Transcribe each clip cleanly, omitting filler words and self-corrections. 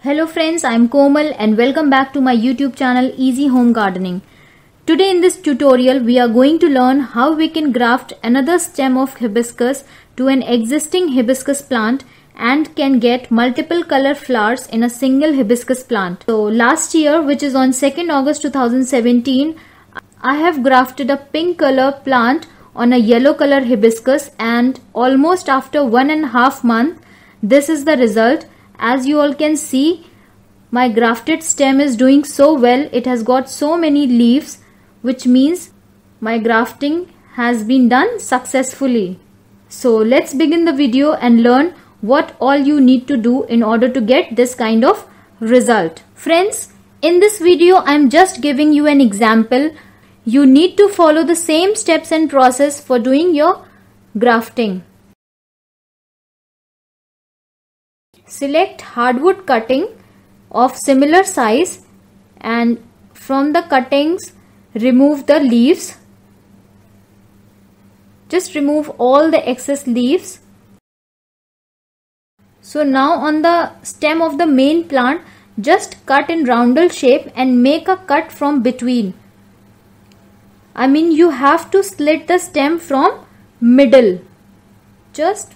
Hello friends, I'm Komal and welcome back to my YouTube channel Easy Home Gardening. Today in this tutorial we are going to learn how we can graft another stem of hibiscus to an existing hibiscus plant and can get multiple color flowers in a single hibiscus plant. So last year, which is on 2nd August 2017, I have grafted a pink color plant on a yellow color hibiscus, and almost after 1.5 months this is the result. As you all can see, my grafted stem is doing so well. It has got so many leaves, which means my grafting has been done successfully. So let's begin the video and learn what all you need to do in order to get this kind of result. Friends, in this video I'm just giving you an example. You need to follow the same steps and process for doing your grafting. Select hardwood cutting of similar size and from the cuttings remove the leaves. Just remove all the excess leaves. So now on the stem of the main plant, just cut in roundel shape and make a cut from between. I mean, you have to slit the stem from middle. Just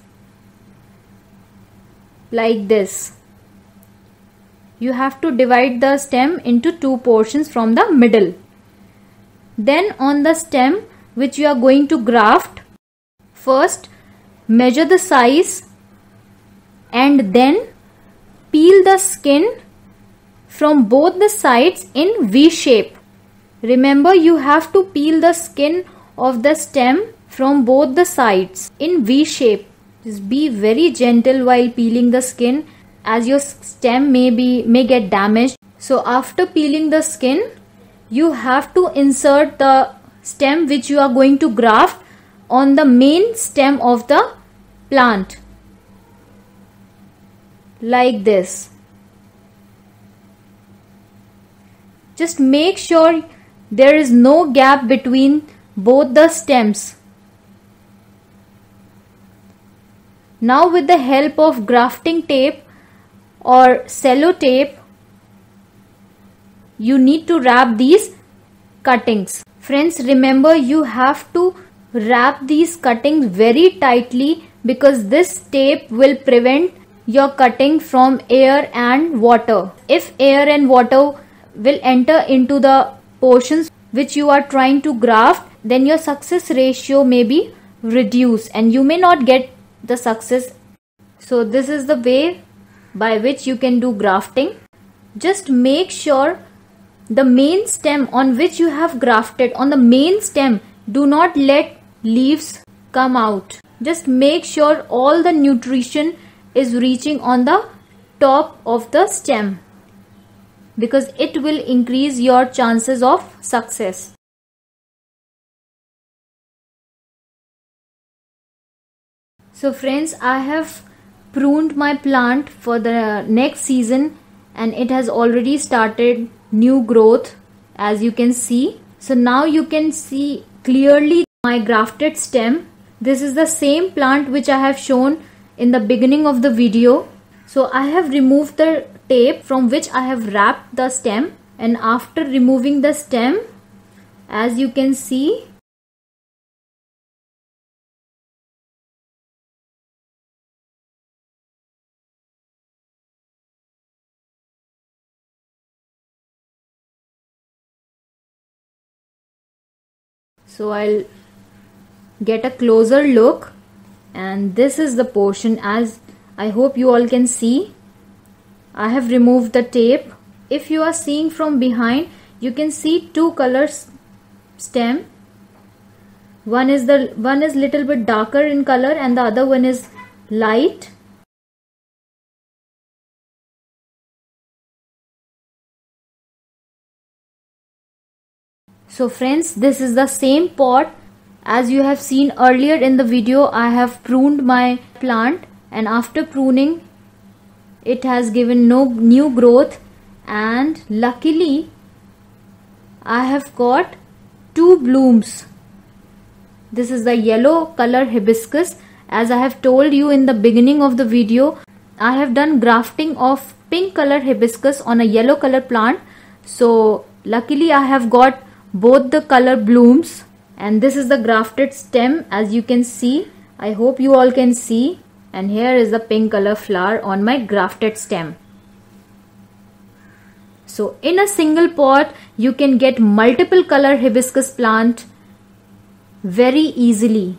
like this. You have to divide the stem into two portions from the middle. Then on the stem which you are going to graft, first measure the size and then peel the skin from both the sides in V shape. Remember, you have to peel the skin of the stem from both the sides in V shape. Just be very gentle while peeling the skin, as your stem may get damaged. So after peeling the skin, you have to insert the stem which you are going to graft on the main stem of the plant. Like this. Just make sure there is no gap between both the stems. Now with the help of grafting tape or sellotape, you need to wrap these cuttings. Friends, remember, you have to wrap these cuttings very tightly because this tape will prevent your cutting from air and water. If air and water will enter into the portions which you are trying to graft, then your success ratio may be reduced and you may not get the success. So this is the way by which you can do grafting. Just make sure the main stem on which you have grafted, on the main stem, do not let leaves come out. Just make sure all the nutrition is reaching on the top of the stem, because it will increase your chances of success. So friends, I have pruned my plant for the next season and it has already started new growth, as you can see. So now you can see clearly my grafted stem. This is the same plant which I have shown in the beginning of the video. So I have removed the tape from which I have wrapped the stem, and after removing the stem, as you can see, so I'll get a closer look, and this is the portion, as I hope you all can see. I have removed the tape. If you are seeing from behind, you can see two colors stem. One is little bit darker in color and the other one is light. So friends, this is the same pot. As you have seen earlier in the video, I have pruned my plant, and after pruning it has given no new growth, and luckily I have got two blooms. This is the yellow color hibiscus. As I have told you in the beginning of the video, I have done grafting of pink color hibiscus on a yellow color plant. So luckily I have got both the color blooms, and this is the grafted stem, as you can see. I hope you all can see. And here is the pink color flower on my grafted stem. So in a single pot you can get multiple color hibiscus plant very easily.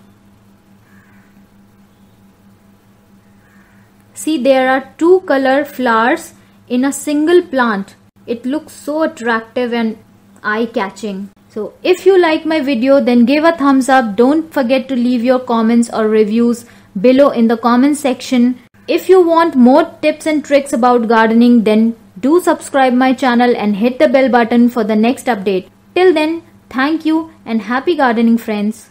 See, there are 2 color flowers in a single plant. It looks so attractive and eye-catching. So if you like my video, then give a thumbs up. Don't forget to leave your comments or reviews below in the comment section. If you want more tips and tricks about gardening, then do subscribe my channel and hit the bell button for the next update. Till then, thank you and happy gardening, friends.